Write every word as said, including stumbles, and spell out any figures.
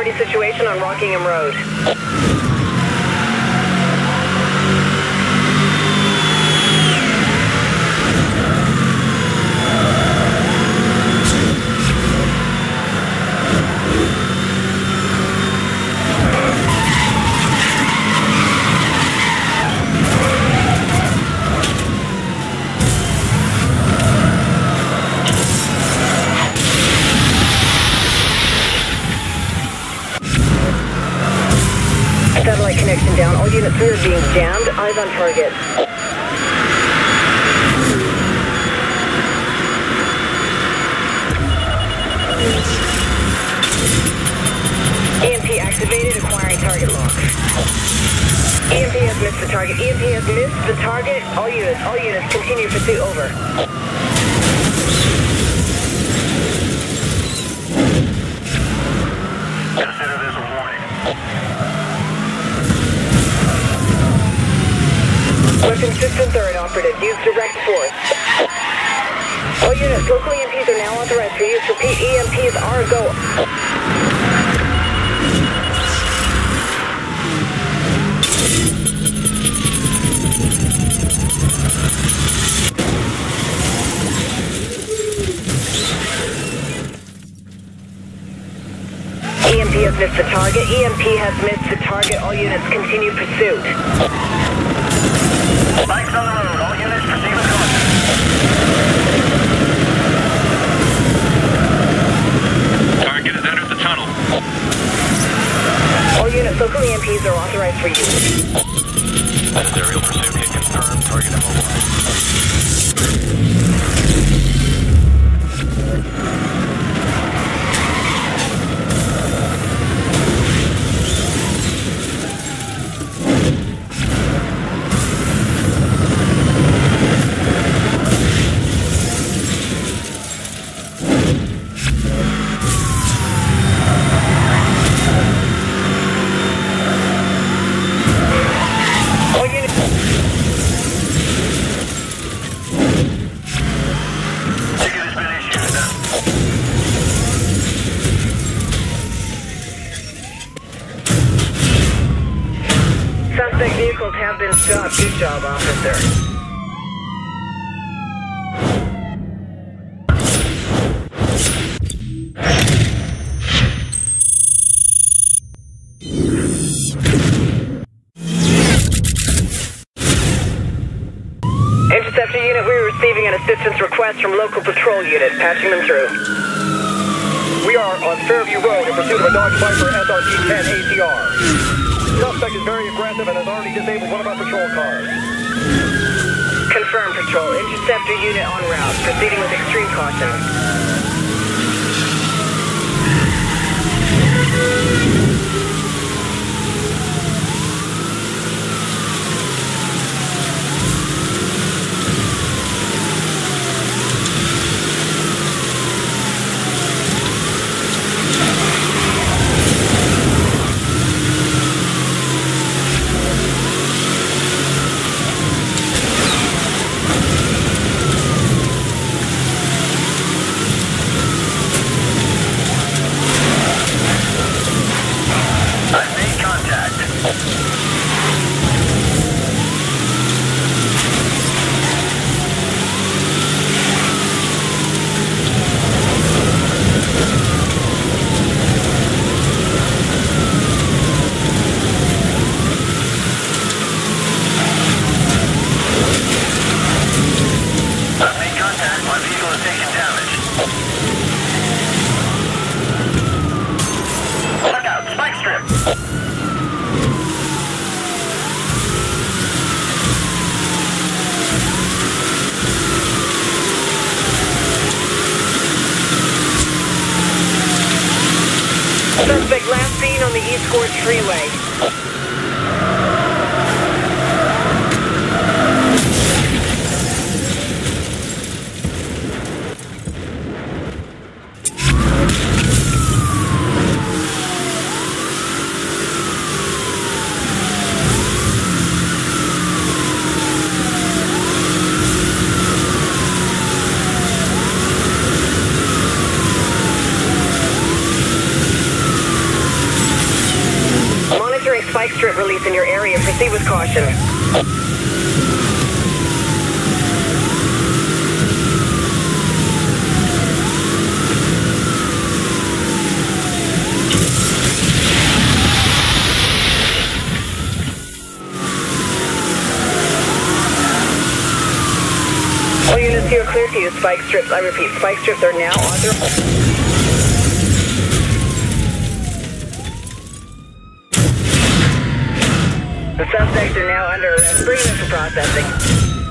priority situation on Rockingham Road. Satellite connection down. All units three are being jammed. Eyes on target. E M P activated. Acquiring target lock. E M P has missed the target. E M P has missed the target. All units. All units. Continue pursuit. Over. Consider this a warning. Weapon systems are inoperative. Use direct force. All units, local E M Ps are now authorized for use. Repeat, E M Ps are a go. E M P has missed the target. E M P has missed the target. All units continue pursuit. Bikes on the road. All units proceed with caution. Target has entered the tunnel. All units, local E M Ps are authorized for use. That is aerial pursuit. Hit confirmed. Target immobilized. Suspect vehicles have been stopped. Good job, officer. Interceptor unit, we are receiving an assistance request from local patrol unit. Patching them through. We are on Fairview Road in pursuit of a Dodge Viper S R T ten A T R. Suspect is very aggressive and has already disabled one of our patrol cars. Confirm, patrol. Interceptor unit en route. Proceeding with extreme caution. Suspect last seen on the East Gorge Freeway. Proceed with caution. All units here clear to use spike strips. I repeat, spike strips are now authorized. The suspects are now under arrest. Bring them for processing.